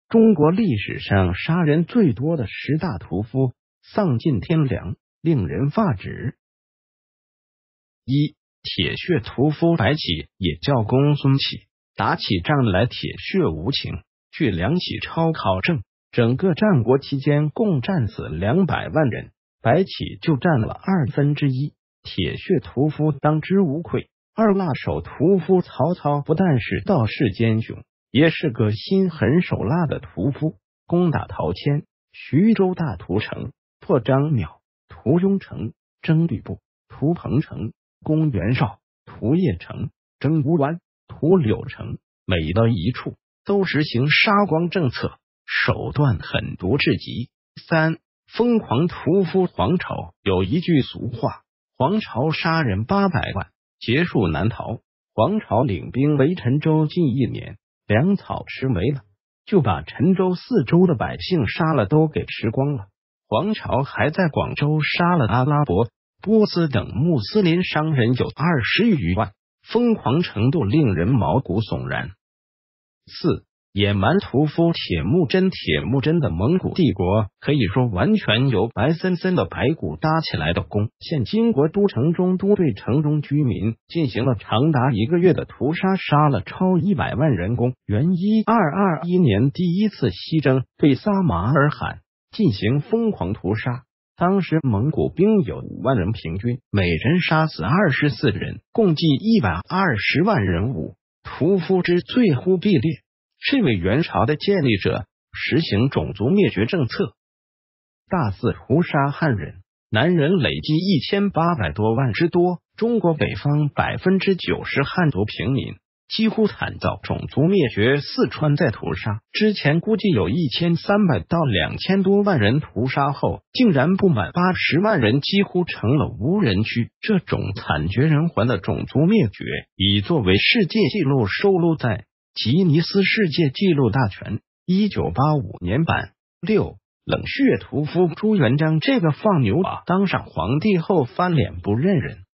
中国历史上杀人最多的10大屠夫，丧尽天良，令人发指。1. 铁血屠夫白起，也叫公孙起，打起仗来铁血无情。据梁启超考证，整个战国期间共战死200万人，白起就占了1/2。铁血屠夫当之无愧。二辣手屠夫曹操不但是道士奸雄，也是个心狠手辣的屠夫。攻打陶谦、徐州大屠城，破张邈、屠雍城，征吕布、屠彭城，攻袁绍、屠邺城，征乌湾、屠柳城，每到一处都实行杀光政策，手段狠毒至极。3. 疯狂屠夫黄巢。有一句俗话，黄巢杀人800万，劫数难逃。黄巢领兵围陈州近1年，粮草吃没了，就把陈州4州的百姓杀了都给吃光了。黄巢还在广州杀了阿拉伯、波斯等穆斯林商人有20余万，疯狂程度令人毛骨悚然。4. 野蛮屠夫铁木真。铁木真的蒙古帝国可以说完全由白森森的白骨搭起来的。现金国都城中都对城中居民进行了长达1个月的屠杀，杀了超100万人。元1221年第一次西征，对撒马尔罕进行疯狂屠杀，当时蒙古兵有5万人，平均每人杀死24人，共计120万人侮。屠夫之最忽必烈，是为元朝的建立者，实行种族灭绝政策，大肆屠杀汉人，男人累计1800多万之多。中国北方90%汉族平民，几乎惨遭种族灭绝。四川在屠杀之前估计有1300到2000多万人，屠杀后竟然不满80万人，几乎成了无人区。这种惨绝人寰的种族灭绝，已作为世界纪录收录在吉尼斯世界纪录大全1985年版。6. 冷血屠夫朱元璋。这个放牛娃当上皇帝后翻脸不认人，